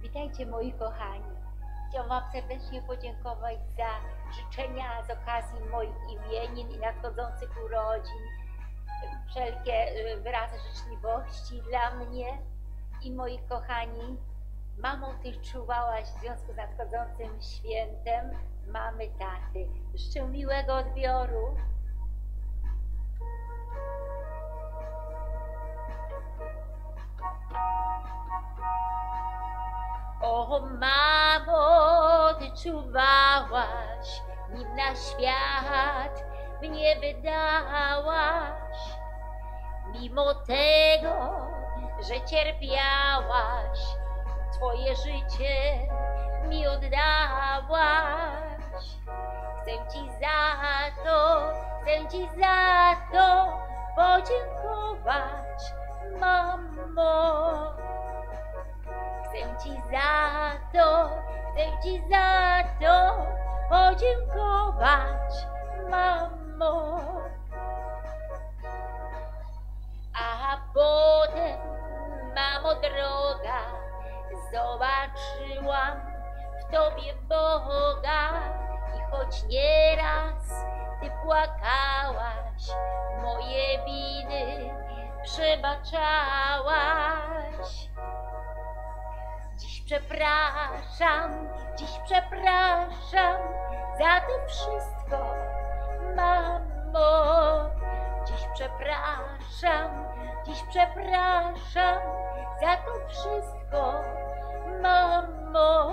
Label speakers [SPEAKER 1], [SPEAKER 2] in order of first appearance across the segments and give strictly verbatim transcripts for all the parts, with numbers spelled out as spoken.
[SPEAKER 1] Witajcie moi kochani. Chciałam Wam serdecznie podziękować za życzenia z okazji moich imienin i nadchodzących urodzin. Wszelkie wyrazy życzliwości dla mnie i moich kochani. Mamo, Ty czuwałaś w związku z nadchodzącym świętem mamy, taty. Życzę miłego odbioru. O mamo, Ty czuwałaś, nim na świat mnie wydałaś. Mimo tego, że cierpiałaś, Twoje życie mi oddałaś. Chcę Ci za to, chcę Ci za to podziękować, mamo. Chcę Ci za to, chcę Ci za to podziękować, mamo. A potem, mamo droga, zobaczyłam w Tobie Boga. I choć nieraz Ty płakałaś, moje winy przebaczałaś. Dziś przepraszam, dziś przepraszam za to wszystko, mamo. Dziś przepraszam, dziś przepraszam za to wszystko, mamo.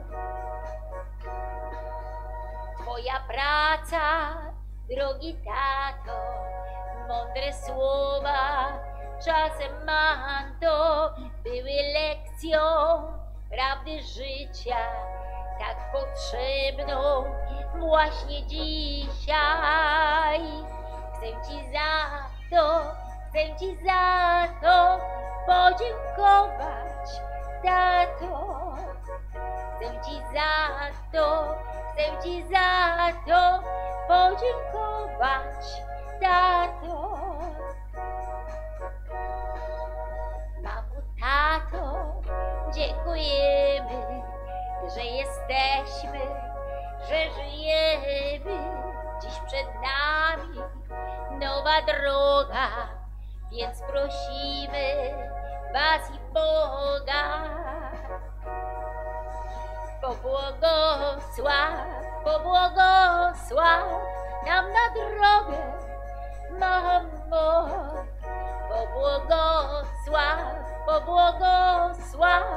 [SPEAKER 1] Twoja praca, drogi tato, mądre słowa, czasem manto, były lekcją prawdy życia, tak potrzebną właśnie dzisiaj. Chcę Ci za to, chcę Ci za to podziękować, tato. Chcę Ci za to, chcę Ci za to podziękować, tato. Mamo, tato, dziękujemy, że jesteśmy, że żyjemy. Dziś przed nami nowa droga, więc prosimy Was i Boga. Pobłogosław, pobłogosław nam na drogę, mamo. Pobłogosław, pobłogosław